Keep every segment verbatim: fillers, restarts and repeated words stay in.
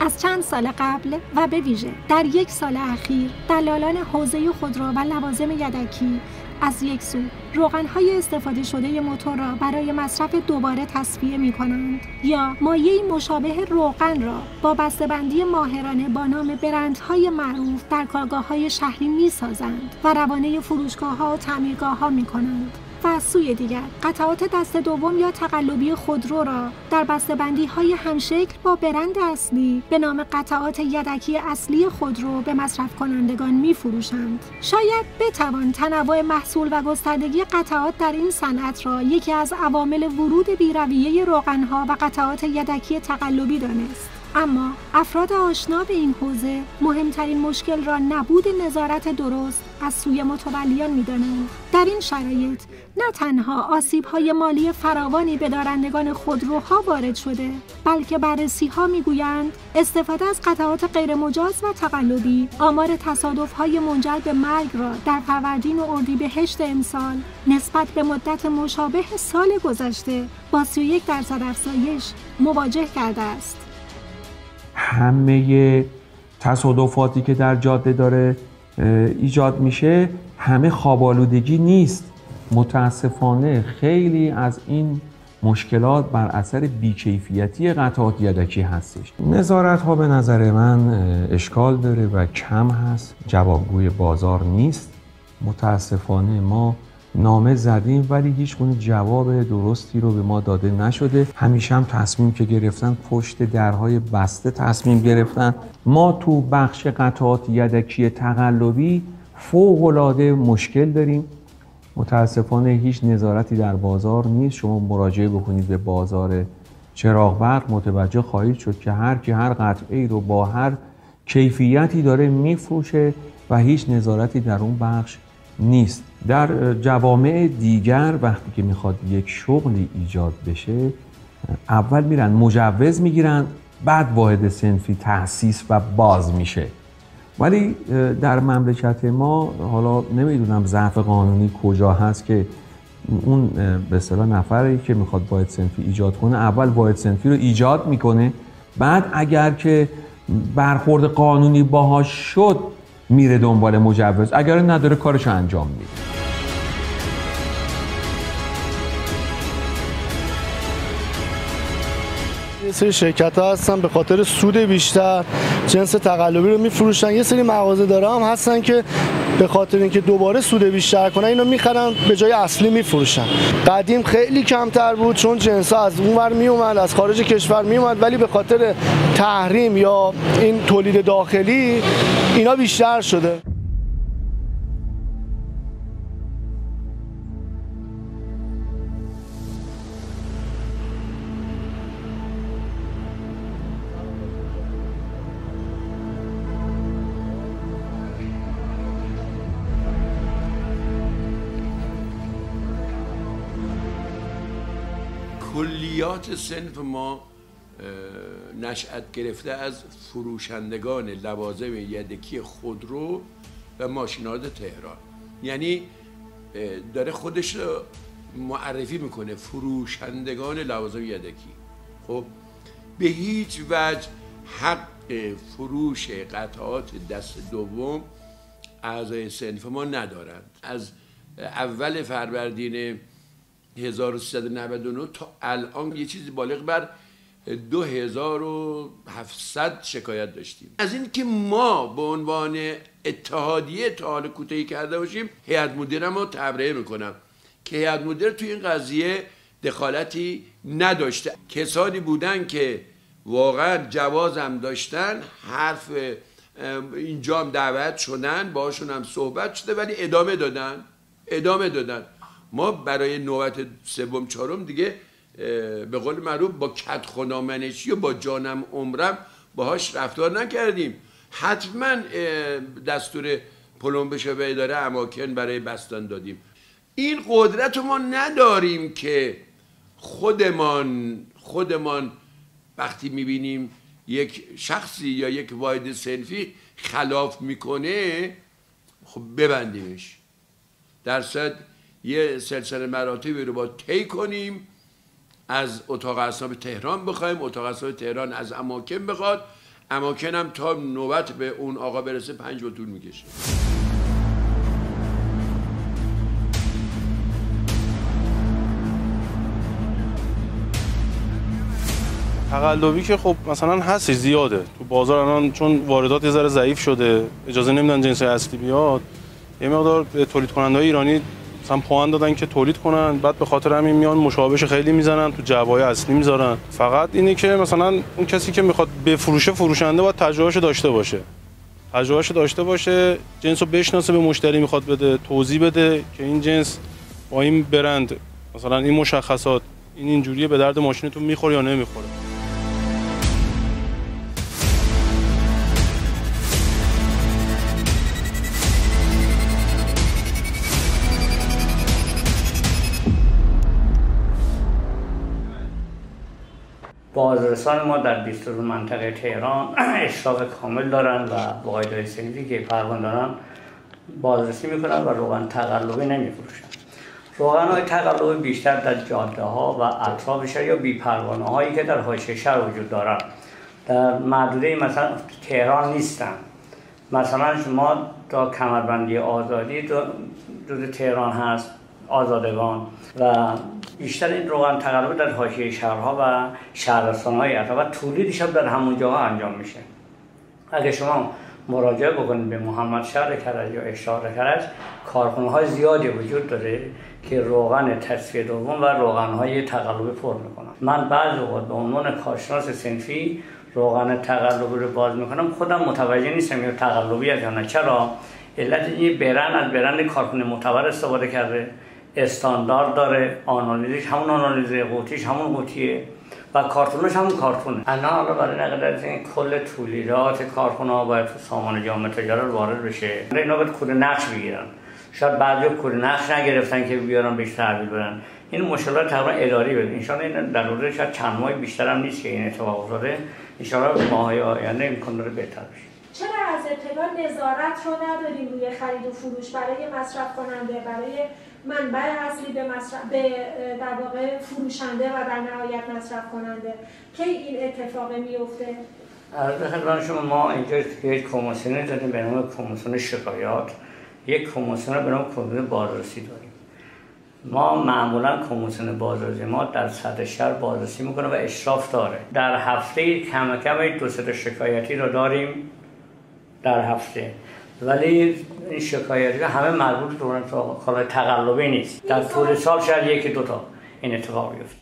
از چند سال قبل و به ویژه در یک سال اخیر دلالان حوزه خودرو و لوازم یدکی از یک سو روغن‌های استفاده شده موتور را برای مصرف دوباره تصفیه می‌کنند یا مایعی مشابه روغن را با بسته‌بندی ماهرانه با نام برندهای معروف در کارگاه‌های شهری می‌سازند و روانه فروشگاه‌ها و تعمیرگاه‌ها می‌کنند. و از سوی دیگر قطعات دست دوم یا تقلبی خودرو را در بسته‌بندی‌های همشکل با برند اصلی به نام قطعات یدکی اصلی خودرو به مصرف کنندگان می‌فروشند. شاید بتوان تنوع محصول و گستردگی قطعات در این صنعت را یکی از عوامل ورود بی‌رویه روغن‌ها و قطعات یدکی تقلبی دانست. اما افراد آشنا به این حوزه مهمترین مشکل را نبود نظارت درست از سوی متولیان می‌دانند. در این شرایط نه تنها آسیب‌های مالی فراوانی به دارندگان خودروها وارد شده، بلکه بررسی‌ها می‌گویند استفاده از قطعات غیرمجاز و تقلبی آمار تصادف‌های منجر به مرگ را در فروردین و اردیبهشت امسال نسبت به مدت مشابه سال گذشته با سی و یک درصد افزایش مواجه کرده است. همه تصادفاتی که در جاده داره ایجاد میشه همه خواب‌آلودگی نیست. متاسفانه خیلی از این مشکلات بر اثر بیکیفیتی قطعات یدکی هستش. نظارت ها به نظر من اشکال داره و کم هست، جوابگوی بازار نیست. متاسفانه ما نامه زدیم ولی هیچ گونه جواب درستی رو به ما داده نشده. همیشه هم تصمیم که گرفتن پشت درهای بسته تصمیم گرفتن. ما تو بخش قطعات یدکی تقلبی فوق‌العاده مشکل داریم. متاسفانه هیچ نظارتی در بازار نیست. شما مراجعه بکنید به بازار چراغ برق متوجه خواهید شد که هر کی هر قطعه‌ای رو با هر کیفیتی داره میفروشه و هیچ نظارتی در اون بخش نیست. در جوامع دیگر وقتی که میخواد یک شغلی ایجاد بشه اول میرن مجوز میگیرن، بعد واحد صنفی تأسیس و باز میشه. ولی در مملکت ما حالا نمیدونم ضعف قانونی کجا هست که اون به اصطلاح نفری که میخواد واحد صنفی ایجاد کنه اول واحد صنفی رو ایجاد میکنه، بعد اگر که برخورد قانونی باهاش شد میره دنبال مجوز، اگر نداره کارش انجام میده. یه سری شرکت ها هستن به خاطر سود بیشتر جنس تقلبی رو میفروشن. یه سری مغازه داره هم هستن که به خاطر اینکه دوباره سود بیشتر کنن اینو میخرن به جای اصلی میفروشن. قدیم خیلی کمتر بود چون جنس ها از اونور میومد، از خارج کشور میومد، ولی به خاطر تحریم یا این تولید داخلی اینا بیشتر شده. کلیات صنف ما نشأت گرفته از فروشندگان لوازم یدکی خودرو و ماشین‌آلات تهران. یعنی داره خودش رو معرفی میکنه فروشندگان لوازم یدکی. خب به هیچ وجه حق فروش قطعات دست دوم اعضای صنف ما ندارند. از اول فروردین هزار و سیصد و نود و نه تا الان یه چیزی بالغ بر دو هزار و هفتصد شکایت داشتیم. از این که ما به عنوان اتحادیه تا حال کوتاهی کرده باشیم، هیئت مدیره رو تبرئه میکنم که هیئت مدیره توی این قضیه دخالتی نداشته. کسانی بودن که واقعا جوازم داشتن، حرف اینجا هم دعوت شدن، باشون هم صحبت شده، ولی ادامه دادن ادامه دادن. ما برای نوبت سوم چهارم دیگه به قول معروف با کد خدامنشی و با جانم عمرم باهاش رفتار نکردیم. حتما دستور پلمبش و اداره اماکن برای بستن دادیم. این قدرت ما نداریم که خودمان خودمان وقتی میبینیم یک شخصی یا یک واحد صنفی خلاف میکنه خب ببندیمش. درصد یه سلسله مراتبی رو با طی کنیم، از اتاق اصناف تهران بخوایم، اتاق اصناف تهران از اماکن بخواد، اماکن هم تا نوبت به اون آقا برسه پنج رو طول میکشه. تقلبی که خب مثلا هستش زیاده تو بازار الان، چون واردات یه ذره ضعیف شده، اجازه نمیدن جنس اصلی بیاد. یه مقدار به تولید کننده‌های ایرانی مثلا پوان دادن که تولید کنن، بعد به خاطر همین میان مشابهش خیلی میزنن، تو جوای اصلی میذارن. فقط اینه که مثلا اون کسی که میخواد بفروشه، فروشنده باید تجربهشو داشته باشه. تجربهشو داشته باشه، جنسو بشناسه، به مشتری میخواد بده، توضیح بده که این جنس با این برند مثلا این مشخصات این اینجوریه، به درد ماشینتون میخوره یا نمیخوره. بازرسان ما در بیست و دو منطقه تهران اشراف کامل دارن و با قاعده صنفی که پروانه دارن بازرسی میکنن و روغن تقلبی نمیفروشن. روغن های تقلبی بیشتر در جاده ها و اطراف شهر یا بی پروانه هایی که در حاشیه شهر وجود دارن، در محدوده مثلا تهران نیستن. مثلا شما تا کمربندی آزادی دو تهران هست، آزادگان، و بیشتر این روغن تقلبی در حاشیه شهرها و شهرستان‌های اطراف و تولیدش هم در همون جاها انجام میشه. اگه شما مراجعه بکنید به محمد شهر کرج یا اشراق کرج، کارخانه‌های زیادی وجود داره که روغن تصفیه دوم و روغن‌های تقلبی پر میکنن. من بعضی وقت به عنوان کارشناس صنفی روغن تقلبی رو باز میکنم، خودم متوجه نیستم یا تقلبی است یا نه. چرا؟ علت این برند از برند کارخانه معتبر استفاده کرده، استاندارد داره، آنالیزش همون آنالیزه، قوطیش همون قوطیه و کارتونش همون کارتونه. الان حالا برای نقل این کل تولیدات کارخونه ها باید تو سامان جامعه تجارت وارد بشه. اینا باید کد نقش بگیرن. شاید بعضی کد نقش نگرفتن که بیارن بهش تحویل بدن. این مشکلات تقریبا اداری بود. ان شاءالله این در حدود شاید چند ماه بیشتر هم نیست که این اتفاق افتاده. ان شاءالله ماهای آینده امکان داره بهتر بشه. چرا از ابتدا نظارت رو نداریم روی خرید و فروش برای مصرف کننده، برای منبع اصلی به مصرف به در واقع فروشنده و در نهایت مصرف کننده که این اتفاق میفته؟ عرض خدمت شما، ما اینجا یک کمیسیون داریم به نام کمیسیون شکایات، یک کمیسیون به نام کمیسیون بازرسی داریم. ما معمولا کمیسیون بازرسی ما در سطح شهر بازرسی میکنه و اشراف داره. در هفته کم کم دو سه شکایتی رو داریم در هفته، ولی این شکایتی همه مربوط به کارهای تقلبی نیست. در طول سال شاید یکی دو تا این اتفاق بیفته.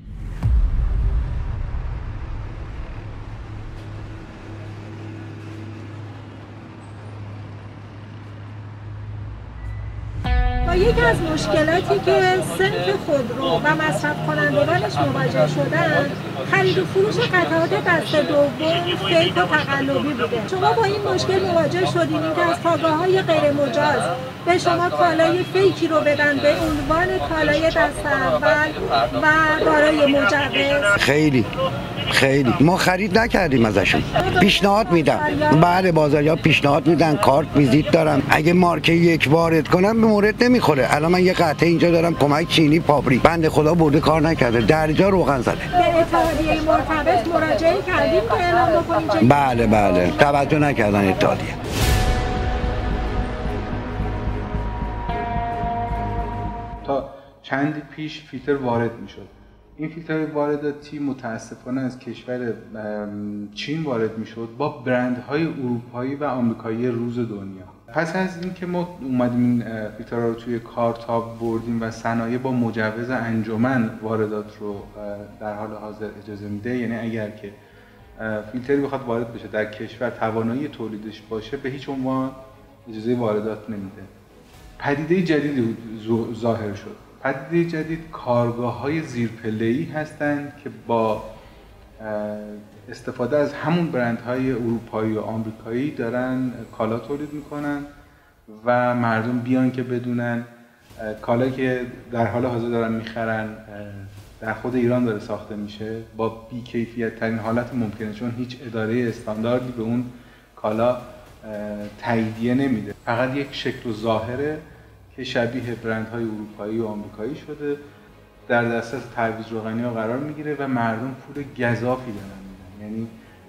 یکی از مشکلاتی که صنف خودرو و مصرف کنندگانش مواجه شدن، خرید و فروش قطعات دسته دوم فیک و تقلبی بوده. شما با این مشکل مواجه شدین که از کالاهای غیر مجاز به شما کالای فیکی رو بدن به عنوان کالای دست اول و دارای مجوز؟ خیلی خیلی ما خرید نکردیم ازشون، پیشنهاد میدن. بله بازاریا پیشنهاد میدن، کارت ویزیت دارم، اگه مارکه یک وارد کنم به مورد نمیخوره. الان من یه قطعه اینجا دارم کمک چینی پابری، بنده خدا برده کار نکرده، درجا روغن زده. به اتحادیه مرتبط مراجعه کردیم که اعلام بکنیم؟ بله بله توجه نکردن اتحادیه. تا چندی پیش فیلتر وارد میشد. این فیلتر وارداتی متاسفانه از کشور چین وارد میشد با برندهای اروپایی و آمریکایی روز دنیا. پس از اینکه ما اومدیم این فیلترها رو توی کارتاب بردیم و صنایع با مجوز انجمن واردات رو در حال حاضر اجازه میده، یعنی اگر که فیلتری بخواد وارد بشه در کشور توانایی تولیدش باشه به هیچ عنوان اجازه واردات نمیده. پدیده جدیدی ظاهر شد. پدیده جدید کارگاه‌های زیرپله‌ای هستند که با استفاده از همون برندهای اروپایی و آمریکایی دارن کالا تولید میکنن و مردم بیان که بدونن کالایی که در حال حاضر دارن میخرن در خود ایران داره ساخته میشه با بی‌کیفیت ترین حالت ممکنه، چون هیچ اداره استانداردی به اون کالا تاییدیه نمیده. فقط یک شکل و ظاهره که شبیه برندهای اروپایی و آمریکایی شده، در دسترس تعویض روغنی‌ها قرار میگیره و مردم پول گزافی دارن میدن. یعنی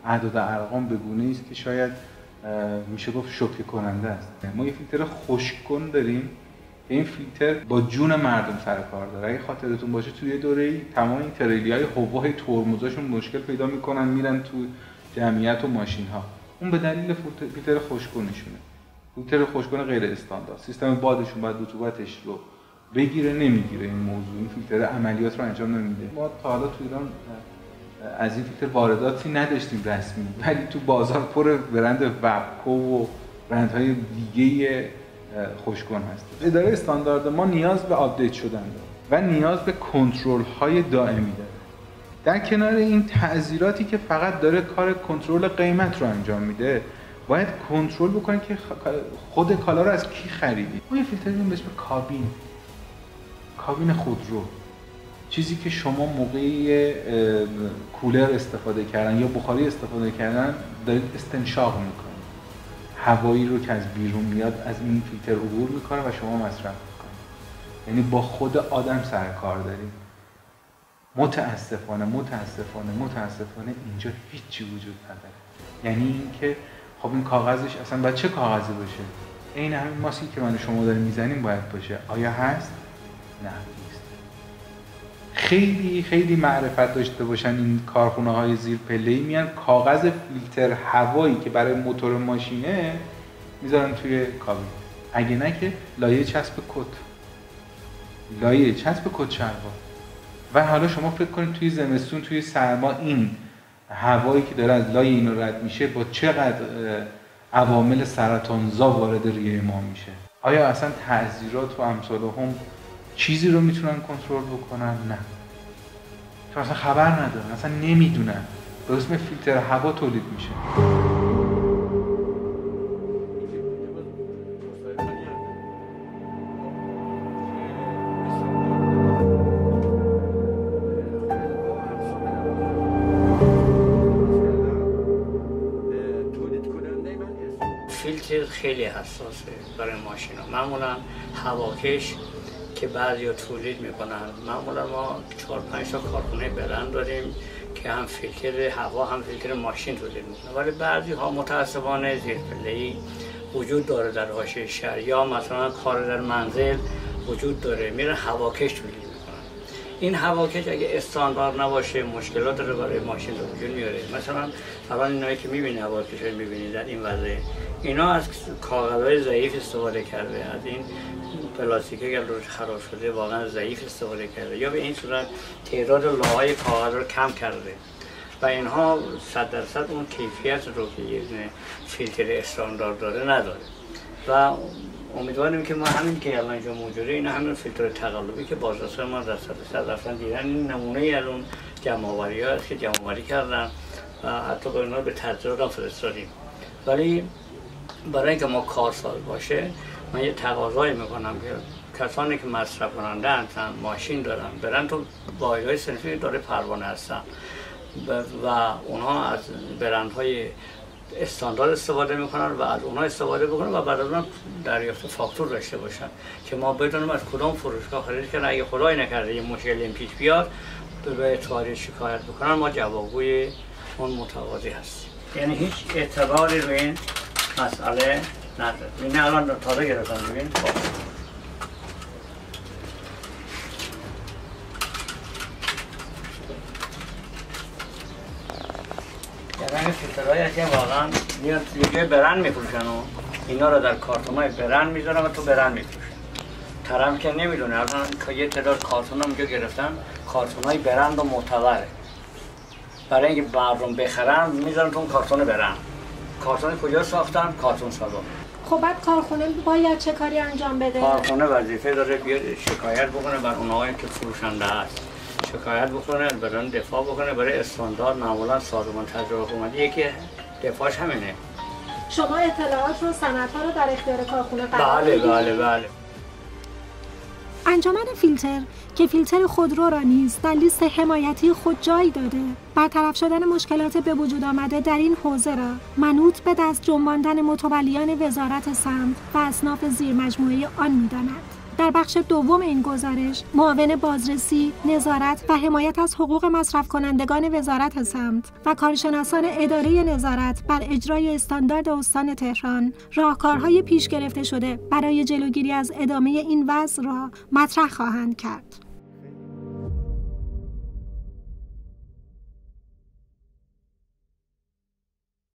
اعداد ارقام به گونه‌ای است که شاید میشه گفت شوکه کننده است. ما یه فیلتر خشک‌کن داریم، این فیلتر با جون مردم سر کار داره. اگه خاطرتون باشه توی دوره‌ای تمام این تریلی‌های حباب ترمزاشون مشکل پیدا میکنن، میرن تو جمعیت و ماشین‌ها. اون به دلیل فیلتر خشک‌کنشونه. فیلتر خشک‌کن غیر استاندارد. سیستم بادشون باید رطوبتش رو بگیره، نمیگیره این موضوع. این فیلتر عملیات رو انجام نمیده. ما تا حالا تو ایران از این فیلتر وارداتی نداشتیم رسمی، ولی تو بازار پر برند وبکو و برندهای دیگه خشک‌کن هست. اداره استاندارد ما نیاز به آپدیت شدن داره و نیاز به کنترل های دائمی داره. در کنار این تعزیراتی که فقط داره کار کنترل قیمت رو انجام میده، باید کنترل بکنید که خود کالا رو از کی خریدید. ما یه فیلتر داریم به اسم کابین، کابین خودرو، چیزی که شما موقعی کولر استفاده کردن یا بخاری استفاده کردن دارید استنشاق میکنید، هوایی رو که از بیرون میاد از این فیلتر عبور میکنه و شما مصرف میکنید. یعنی با خود آدم سر کار دارید. متاسفانه متاسفانه متاسفانه اینجا هیچی وجود نداره. یعنی اینکه خب این کاغذش اصلا باید چه کاغذی باشه؟ این همین ماسکی که من و شما داریم میزنیم باید باشه. آیا هست؟ نه نیست. خیلی خیلی معرفت داشته باشن این کارخونه های زیر پله‌ای، میان کاغذ فیلتر هوایی که برای موتور ماشینه میذارن توی کابین. اگه نه که لایه چسب کت، لایه چسب کت شلوار. و حالا شما فکر کنید توی زمستون توی سرما این هوایی که داره از لایه اینو رد میشه با چقدر عوامل سرطانزا وارد ریه ما میشه. آیا اصلا تعزیرات و امثال هم چیزی رو میتونن کنترل بکنن؟ نه. چون اصلا خبر ندارن، اصلا نمیدونن. به اسم فیلتر هوا تولید میشه. فیلتر خیلی حساسه برای ماشینا. معمولا هواکش که بعضیا تولید میکنن، معمولا ما چهار پنج تا کارخونه برند داریم که هم فیلتر هوا هم فیلتر ماشین تولید میکنن، ولی بعضی ها متاسفانه زیرپله‌ای وجود داره در حاشیه شهر یا مثلا کار در منزل وجود داره، میرن هواکش تولید میکنن. این هواکش اگه استاندارد نباشه مشکلات رو برای ماشین به وجود میاره. مثلا الان اینایی که میبینید هواکش رو میبینید در این وضع، اینا از کاغذهای ضعیف استفاده کرده، از این پلاستیکی که روش خراب شده واقعا ضعیف استفاده کرده، یا به این صورت تعداد لاهای کاغذ رو کم کرده و اینها صد درصد اون کیفیت رو که یه فیلتر استاندارد داره نداره. و امیدواریم که ما همین که الان اینجا موجوده، این همین فیلتر تقلبی که بازرسان ما در صد رفتن دیدن، این نمونه ای از اون جمع‌آوری ها است که جمع‌آوری کردن و حتی با اینا به تجربه هم فرستادیم. ولی برای اینکه ما کارساز باشه، من یه تقاضایی میکنم که کسانی که مصرف کننده هستن، ماشین دارن، برن تو واحدهای صنفی داره پروانه هستن و اونها از برندهای استاندارد استفاده میکنن و از اونها استفاده بکنن و بعد از اون دریافت فاکتور داشته باشن که ما بدونیم از کدام فروشگاه خرید کردن. اگه خدای نکرده یه مشکلی این پیش بیاد به اتحادیه شکایت بکنن، ما جوابگوی اون متقاضی هستیم. یعنی هیچ اعتباری رو این مسئله نداره. این الان تازه گرفتم ببین. یعنی فیلترهایی هست که واقعا میاد یه جای برند میفروشن و اینا رو در کارتون‌های برند میذارن و تو برند میفروشن. طرف که نمیدونه الان که یه تعداد کارتون هم اینجا گرفتن، کارتون‌های برند و معتبره. برای اینکه مردم بخرن میذارن تو اون کارتون برند. کارتون کجا ساختن؟ کارتون سازا. خب بعد کارخونه باید چه کاری انجام بده؟ کارخونه وظیفه داره بیاد شکایت بکنه بر اونهایی که فروشنده هست. شکایت بکنه، برای دفاع بکنه برای استاندارد. معمولا سازمان تجربه حکومتی یکی دفاعش همینه. شما اطلاعات رو، سندها رو در اختیار کارخونه قرار بله بله بله. انجمن فیلتر که فیلتر خودرو را نیز در لیست حمایتی خود جای داده، برطرف شدن مشکلات به وجود آمده در این حوزه را منوط به دست جنباندن متولیان وزارت سمت و اصناف زیرمجموعه آن می‌داند. در بخش دوم این گزارش، معاون بازرسی، نظارت و حمایت از حقوق مصرف کنندگان وزارت سمت و کارشناسان اداره نظارت بر اجرای استاندارد استان تهران راهکارهای پیش گرفته شده برای جلوگیری از ادامه این وضع را مطرح خواهند کرد.